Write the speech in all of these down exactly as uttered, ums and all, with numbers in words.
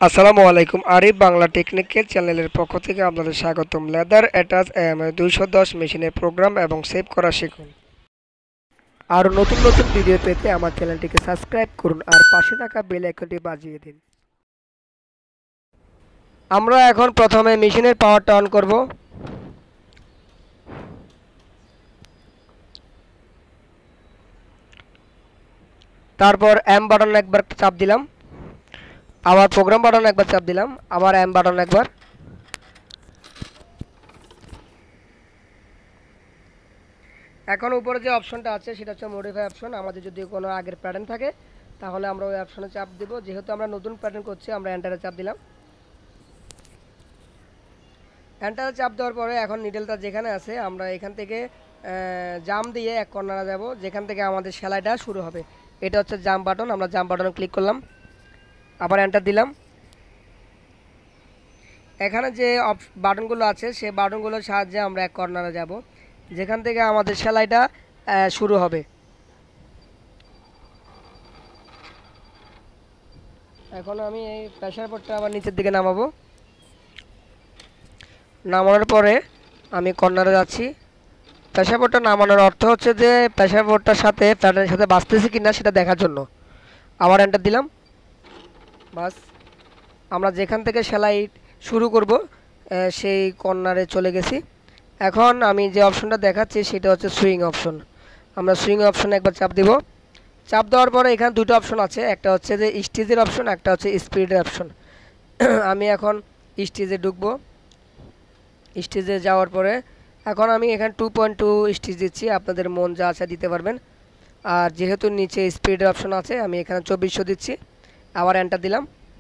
আসসালামু আলাইকুম আরিফ বাংলা টেকনিক্যাল চ্যানেলের পক্ষ থেকে আপনাদের স্বাগতম। লেদার অ্যাটাচ এম দুইশো দশ মেশিনের প্রোগ্রাম এবং সেভ করা শিখুন। আরও নতুন নতুন ভিডিও পেতে আমার চ্যানেলটিকে সাবস্ক্রাইব করুন আর পাশে থাকা বেল আইকনটি বাজিয়ে দিন। আমরা এখন প্রথমে মেশিনের পাওয়ারটা অন করব। তারপর এম বাটন একবার চাপ দিলাম, আবার প্রোগ্রাম বাটন একবার চাপ দিলাম, আবার এম বাটন একবার। এখন উপরে যে অপশনটা আছে সেটা হচ্ছে মডিফাই অপশন। আমাদের যদি কোনো আগের প্যাটার্ন থাকে তাহলে আমরা ওই অপশনে চাপ দেব। যেহেতু আমরা নতুন প্যাটার্ন করছি আমরা এন্টারে চাপ দিলাম। এন্টারে চাপ দেওয়ার পরে এখন নিডেলটা যেখানে আছে আমরা এখান থেকে জাম দিয়ে এক কর্নারে যাব, যেখান থেকে আমাদের সেলাইটা শুরু হবে। এটা হচ্ছে জাম বাটন। আমরা জাম বাটনে ক্লিক করলাম, আবার এন্টার দিলাম। এখানে যে বাটনগুলো আছে সেই বাটনগুলোর সাহায্যে আমরা এক কর্নারে যাব, যেখান থেকে আমাদের সেলাইটা শুরু হবে। এখন আমি এই প্রেসার বোর্ডটা আবার নিচের দিকে নামাবো। নামানোর পরে আমি কর্নারে যাচ্ছি। প্রেসার বোর্ডটা নামানোর অর্থ হচ্ছে যে প্রেসার বোর্ডটার সাথে প্যাটার্নের সাথে বাঁচতেছে কিনা সেটা দেখার জন্য। আবার এন্টার দিলাম। বাস, আমরা যেখান থেকে সেলাই শুরু করব সেই কর্নারে চলে গেছি। এখন আমি যে অপশনটা দেখাচ্ছি সেটা হচ্ছে সুইং অপশন। আমরা সুইং অপশনে একবার চাপ দিব। চাপ দেওয়ার পরে এখানে দুটো অপশন আছে, একটা হচ্ছে যে স্টিজের অপশন, একটা হচ্ছে স্পিডের অপশন। আমি এখন স্টিজে ঢুকবো। স্টিজে যাওয়ার পরে এখন আমি এখানে টু পয়েন্ট টু স্টিচ দিচ্ছি, আপনাদের মন যা আছে দিতে পারবেন। আর যেহেতু নিচে স্পিডের অপশন আছে আমি এখানে চব্বিশশো দিচ্ছি, আবার এন্টার দিলাম।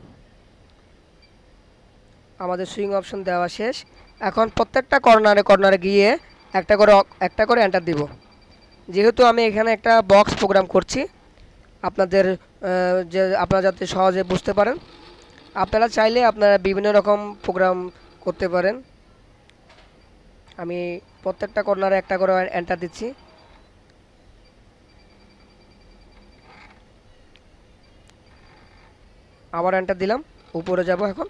আমাদের সুইং অপশন দেওয়া শেষ। এখন প্রত্যেকটা কর্নারে কর্নারে গিয়ে একটা করে একটা করে এন্টার দিব। যেহেতু আমি এখানে একটা বক্স প্রোগ্রাম করছি, আপনাদের যে আপনারা যাতে সহজে বুঝতে পারেন, আপনারা চাইলে আপনারা বিভিন্ন রকম প্রোগ্রাম করতে পারেন। আমি প্রত্যেকটা কর্নারে একটা করে এন্টার দিচ্ছি। আবার এন্টার দিলাম, উপরে যাব এখন।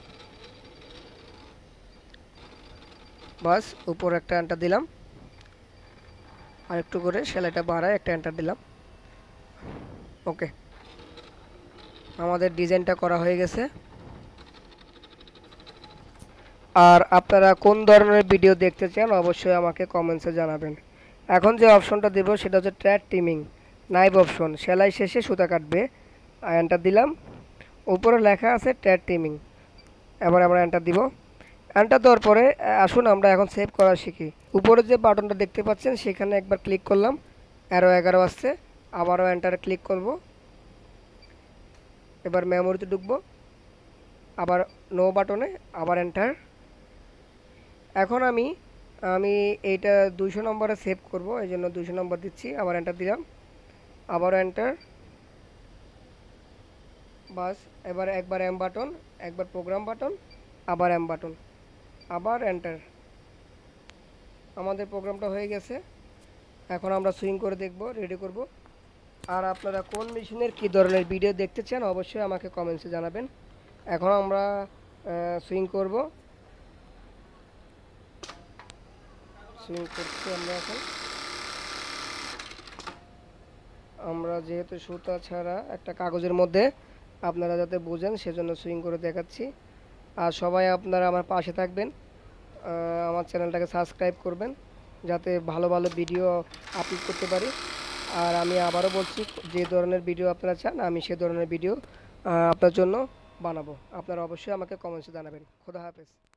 বাস, উপরে একটা এন্টার দিলাম, আর একটু করে সেলাইটা বাড়ায় একটা এন্টার দিলাম। ওকে, আমাদের ডিজাইনটা করা হয়ে গেছে। আর আপনারা কোন ধরনের ভিডিও দেখতে চান অবশ্যই আমাকে কমেন্টসে জানাবেন। এখন যে অপশনটা দেব সেটা হচ্ছে ট্র্যাড টিমিং নাইভ অপশন। সেলাই শেষে সুতা কাটবে, এন্টার দিলাম। উপরে লেখা আছে ট্র্যাড টিমিং। এবার আমরা এন্টার দিব। এন্টার দেওয়ার পরে আসুন আমরা এখন সেভ করা শিখি। উপরে যে বাটনটা দেখতে পাচ্ছেন সেখানে একবার ক্লিক করলাম, এগারো এগারো আসছে। আবারও এন্টারে ক্লিক করব। এবার মেমোরিতে ঢুকবো, আবার নো বাটনে, আবার এন্টার। এখন আমি আমি এইটা দুইশো নম্বরে সেভ করব, এই জন্য দুইশো নম্বর দিচ্ছি, আবার এন্টার দিলাম, আবার এন্টার। বাস, এবার একবার এম বাটন, একবার প্রোগ্রাম বাটন, আবার এম বাটন, আবার এন্টার। আমাদের প্রোগ্রামটা হয়ে গেছে। এখন আমরা সুইং করে দেখব, রেডি করব। আর আপনারা কোন মেশিনের কী ধরনের ভিডিও দেখতে চান অবশ্যই আমাকে কমেন্টসে জানাবেন। এখন আমরা সুইং করব। সুইং করছি আমরা এখন। আমরা যেহেতু সুতা ছাড়া একটা কাগজের মধ্যে আপনারা যাতে বোঝেন সেজন্য সুইং করে দেখাচ্ছি। আর সবাই আপনারা আমার পাশে থাকবেন, আমার চ্যানেলটাকে সাবস্ক্রাইব করবেন যাতে ভালো ভালো ভিডিও আপলোড করতে পারি। আর আমি আবারও বলছি, যে ধরনের ভিডিও আপনারা চান আমি সে ধরনের ভিডিও আপনার জন্য বানাবো। আপনারা অবশ্যই আমাকে কমেন্টসে জানাবেন। খোদা হাফেজ।